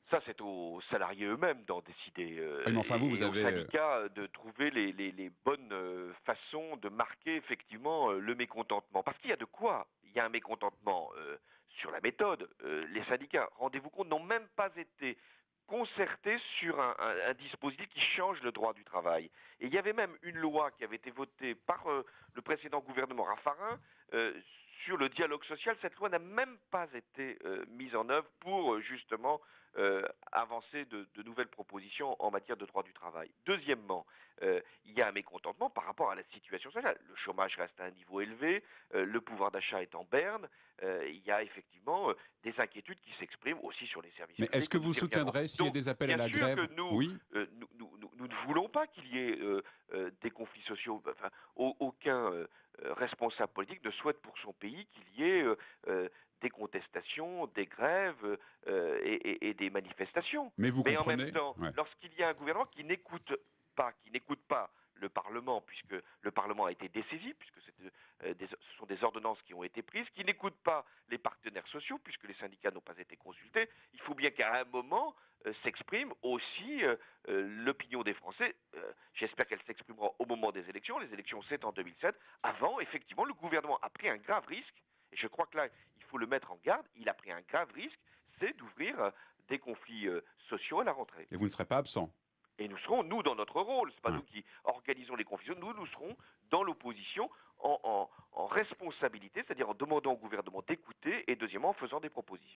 Ça, c'est aux salariés eux-mêmes d'en décider Oui, mais enfin vous et aux avez, syndicats de trouver les bonnes façons de marquer effectivement le mécontentement. Parce qu'il y a de quoi. Il y a un mécontentement sur la méthode. Les syndicats, rendez-vous compte, n'ont même pas été concertés sur un dispositif qui change le droit du travail. Et il y avait même une loi qui avait été votée par le précédent gouvernement Raffarin sur le dialogue social. Cette loi n'a même pas été mise en œuvre pour justement avancer de nouvelles propositions en matière de droit du travail. Deuxièmement, il y a un mécontentement par rapport à la situation sociale. Le chômage reste à un niveau élevé, le pouvoir d'achat est en berne, il y a effectivement des inquiétudes qui s'expriment aussi sur les services mais est-ce publics que que nous vous y reviendrons. soutiendrez s'il y a Donc, des appels à bien la sûr que grève? Oui? nous ne voulons pas qu'il y ait des conflits sociaux. Enfin, aucun responsable politique ne souhaite pour son pays qu'il y ait des contestations, des grèves et des manifestations. Mais vous Mais en même comprenez? temps, Ouais. lorsqu'il y a un gouvernement qui n'écoute pas le Parlement, puisque le Parlement a été dessaisi, puisque ce sont des ordonnances qui ont été prises, qui n'écoute pas les partenaires sociaux, puisque les syndicats n'ont pas été consultés, il faut bien qu'à un moment s'exprime aussi l'opinion des Français. J'espère qu'elle s'exprimera au moment des élections. Les élections, c'est en 2007. Avant, effectivement, le gouvernement a pris un grave risque, et je crois que là, il faut le mettre en garde. Il a pris un grave risque, c'est d'ouvrir des conflits sociaux à la rentrée. Et vous ne serez pas absent? Et nous serons, nous, dans notre rôle, c'est pas Ouais. nous qui organisons les conflits, nous serons dans l'opposition en responsabilité, c'est-à-dire en demandant au gouvernement d'écouter et deuxièmement en faisant des propositions.